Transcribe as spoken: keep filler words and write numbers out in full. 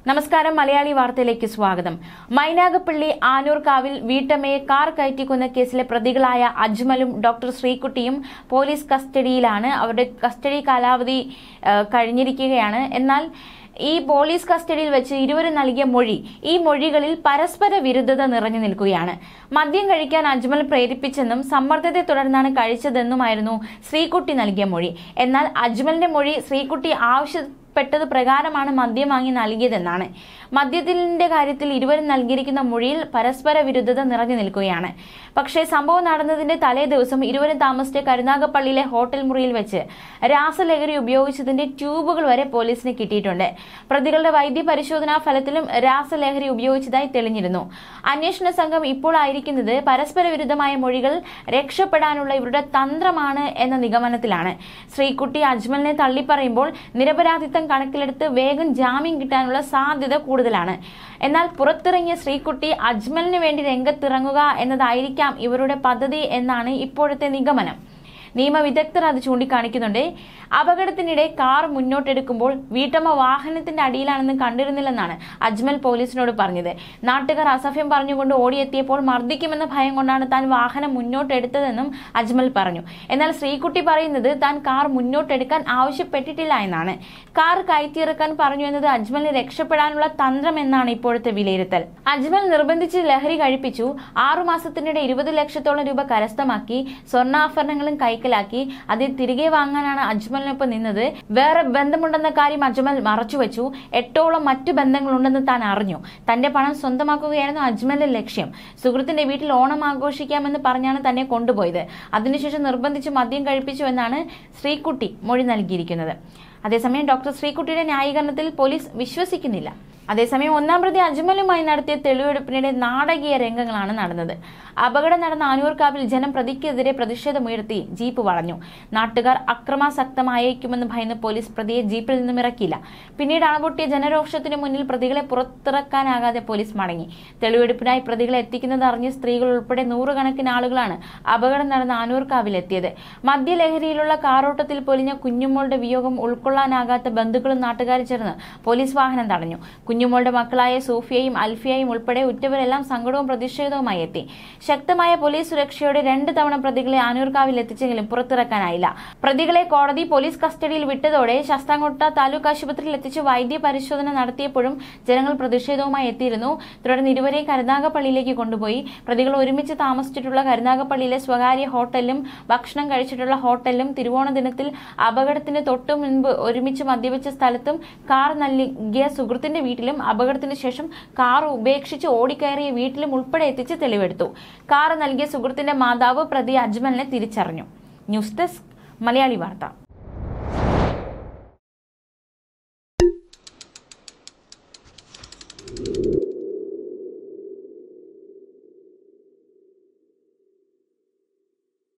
നമസ്കാരം. മലയാളി വാർത്തയിലേക്ക് സ്വാഗതം. മൈനാഗപ്പള്ളി ആനൂർക്കാവിൽ വീട്ടമ്മയെ കാർ കയറ്റിക്കൊന്ന കേസിലെ പ്രതികളായ അജ്മലും ഡോക്ടർ ശ്രീകുട്ടിയും പോലീസ് കസ്റ്റഡിയിലാണ്. അവരുടെ കസ്റ്റഡി കാലാവധി കഴിഞ്ഞിരിക്കുകയാണ്. എന്നാൽ ഈ പോലീസ് കസ്റ്റഡിയിൽ വെച്ച് ഇരുവരും നൽകിയ മൊഴി ഈ മൊഴികളിൽ പരസ്പര വിരുദ്ധത നിറഞ്ഞു നിൽക്കുകയാണ്. മദ്യം കഴിക്കാൻ അജ്മൽ പ്രേരിപ്പിച്ചെന്നും സമ്മർദ്ദത്തെ തുടർന്നാണ് കഴിച്ചതെന്നുമായിരുന്നു ശ്രീകുട്ടി നൽകിയ മൊഴി. എന്നാൽ അജ്മലിന്റെ മൊഴി ശ്രീകുട്ടി ആവശ്യപ്പെട്ടത് പ്രകാരമാണ് മദ്യം വാങ്ങി നൽകിയതെന്നാണ്. മദ്യത്തിന്റെ കാര്യത്തിൽ ഇരുവരും നൽകിയിരിക്കുന്ന മൊഴിയിൽ പരസ്പര വിരുദ്ധത നിറഞ്ഞു നിൽക്കുകയാണ്. പക്ഷേ സംഭവം നടന്നതിന്റെ തലേ ദിവസം ഇരുവരും താമസിച്ച കരുനാഗപ്പള്ളിയിലെ ഹോട്ടൽ മുറിയിൽ വെച്ച് രാസലഹരി ഉപയോഗിച്ചതിന്റെ ട്യൂബുകൾ വരെ പോലീസിന് കിട്ടിയിട്ടുണ്ട്. പ്രതികളുടെ വൈദ്യ പരിശോധനാ ഫലത്തിലും രാസലഹരി ഉപയോഗിച്ചതായി തെളിഞ്ഞിരുന്നു. അന്വേഷണ സംഘം ഇപ്പോൾ ആയിരിക്കുന്നത് പരസ്പര വിരുദ്ധമായ മൊഴികൾ രക്ഷപ്പെടാനുള്ള ഇവരുടെ തന്ത്രമാണ് എന്ന നിഗമനത്തിലാണ്. ശ്രീകുട്ടി അജ്മലിനെ തള്ളിപ്പറയുമ്പോൾ നിരപരാധിത്വം കണക്കിലെടുത്ത് വേഗം ജാമ്യം കിട്ടാനുള്ള സാധ്യത കൂടുതലാണ്. എന്നാൽ പുറത്തിറങ്ങിയ ശ്രീകുട്ടി അജ്മലിന് വേണ്ടി രംഗത്തിറങ്ങുക എന്നതായിരിക്കാം ഇവരുടെ പദ്ധതി എന്നാണ് ഇപ്പോഴത്തെ നിഗമനം. നിയമവിദഗ്ധർ അത് ചൂണ്ടിക്കാണിക്കുന്നുണ്ട്. അപകടത്തിനിടെ കാർ മുന്നോട്ടെടുക്കുമ്പോൾ വീട്ടമ്മ വാഹനത്തിന്റെ അടിയിലാണെന്ന് കണ്ടിരുന്നില്ലെന്നാണ് അജ്മൽ പോലീസിനോട് പറഞ്ഞത്. നാട്ടുകാർ അസഭ്യം പറഞ്ഞുകൊണ്ട് ഓടിയെത്തിയപ്പോൾ മർദ്ദിക്കുമെന്ന ഭയം കൊണ്ടാണ് താൻ വാഹനം മുന്നോട്ടെടുത്തതെന്നും അജ്മൽ പറഞ്ഞു. എന്നാൽ ശ്രീകുട്ടി പറയുന്നത് താൻ കാർ മുന്നോട്ടെടുക്കാൻ ആവശ്യപ്പെട്ടിട്ടില്ല എന്നാണ്. കാർ കയറ്റിയിറക്കാൻ പറഞ്ഞു എന്നത് അജ്മലിന് രക്ഷപ്പെടാനുള്ള തന്ത്രം എന്നാണ് ഇപ്പോഴത്തെ വിലയിരുത്തൽ. അജ്മൽ നിർബന്ധിച്ച് ലഹരി കഴിപ്പിച്ചു. ആറുമാസത്തിനിടെ ഇരുപത് ലക്ഷത്തോളം രൂപ കരസ്ഥമാക്കി. സ്വർണ്ണാഭരണങ്ങളും കൈക്കലാക്കി. അതിൽ തിരികെ വാങ്ങാനാണ് അജ്മലിനൊപ്പം നിന്നത്. വേറെ ബന്ധമുണ്ടെന്ന കാര്യം അജ്മൽ മറച്ചുവെച്ചു. എട്ടോളം മറ്റു ബന്ധങ്ങളുണ്ടെന്ന് താൻ അറിഞ്ഞു. തന്റെ പണം സ്വന്തമാക്കുകയായിരുന്നു അജ്മലിന്റെ ലക്ഷ്യം. സുഹൃത്തിന്റെ വീട്ടിൽ ഓണം ആഘോഷിക്കാമെന്ന് പറഞ്ഞാണ് തന്നെ കൊണ്ടുപോയത്. അതിനുശേഷം നിർബന്ധിച്ച് മദ്യം കഴിപ്പിച്ചു എന്നാണ് ശ്രീകുട്ടി മൊഴി നൽകിയിരിക്കുന്നത്. അതേസമയം ഡോക്ടർ ശ്രീകുട്ടിയുടെ ന്യായീകരണത്തിൽ പോലീസ് വിശ്വസിക്കുന്നില്ല. അതേസമയം ഒന്നാം പ്രതി അജ്മലുമായി നടത്തിയ തെളിവെടുപ്പിനിടെ നാടകീയ രംഗങ്ങളാണ് നടന്നത്. അപകടം നടന്ന ആനൂർക്കാവിൽ ജനം പ്രതിക്കെതിരെ പ്രതിഷേധമുയർത്തി ജീപ്പ് വളഞ്ഞു. നാട്ടുകാർ അക്രമാസക്തമായേക്കുമെന്ന് ഭയന്ന് പോലീസ് പ്രതിയെ ജീപ്പിൽ നിന്നും ഇറക്കിയില്ല. പിന്നീട് അണപൊട്ടിയ ജനരോഷത്തിന് മുന്നിൽ പ്രതികളെ പുറത്തിറക്കാനാകാതെ പോലീസ് മടങ്ങി. തെളിവെടുപ്പിനായി പ്രതികളെ എത്തിക്കുന്നത് അറിഞ്ഞ് സ്ത്രീകൾ ഉൾപ്പെടെ നൂറുകണക്കിന് ആളുകളാണ് അപകടം നടന്ന ആനൂർക്കാവിൽ എത്തിയത്. മദ്യലഹരിയിലുള്ള കാറോട്ടത്തിൽ പൊലിഞ്ഞ കുഞ്ഞുമോളുടെ വിയോഗം ഉൾക്കൊള്ളാനാകാത്ത ബന്ധുക്കളും നാട്ടുകാരും ചേർന്ന് പോലീസ് വാഹനം തടഞ്ഞു. കുഞ്ഞുമോളുടെ മക്കളായ സൂഫിയയും അൽഫിയയും ഉൾപ്പെടെ ഉറ്റവരെല്ലാം സങ്കടവും പ്രതിഷേധവുമായി എത്തി. ശക്തമായ പോലീസ് സുരക്ഷയോടെ രണ്ട് തവണ പ്രതികളെ ആനൂർക്കാവിൽ എത്തിച്ചെങ്കിലും പുറത്തിറക്കാനായില്ല. പ്രതികളെ കോടതി പോലീസ് കസ്റ്റഡിയിൽ വിട്ടതോടെ ശാസ്താംകോട്ട താലൂക്ക് ആശുപത്രിയിൽ എത്തിച്ച് വൈദ്യ പരിശോധന നടത്തിയപ്പോഴും ജനങ്ങൾ പ്രതിഷേധവുമായി എത്തിയിരുന്നു. തുടർന്ന് ഇരുവരെയും കരുനാഗപ്പള്ളിയിലേക്ക് കൊണ്ടുപോയി. പ്രതികൾ ഒരുമിച്ച് താമസിച്ചിട്ടുള്ള കരുനാഗപ്പള്ളിയിലെ സ്വകാര്യ ഹോട്ടലിലും ഭക്ഷണം കഴിച്ചിട്ടുള്ള ഹോട്ടലിലും തിരുവോണ ദിനത്തിൽ അപകടത്തിന് തൊട്ടു മുൻപ് ഒരുമിച്ച് മദ്യപിച്ച സ്ഥലത്തും കാർ നൽകിയ സുഹൃത്തിന്റെ വീട്ടിലും അപകടത്തിന് ശേഷം കാർ ഉപേക്ഷിച്ച് ഓടിക്കയറിയ വീട്ടിലും ഉൾപ്പെടെ എത്തിച്ച് തെളിവെടുത്തു. കാർ നൽകിയ സുഹൃത്തിന്റെ മാതാവ് പ്രതി അജ്മലിനെ തിരിച്ചറിഞ്ഞു. ന്യൂസ് ഡെസ്ക് മലയാളി വാർത്ത.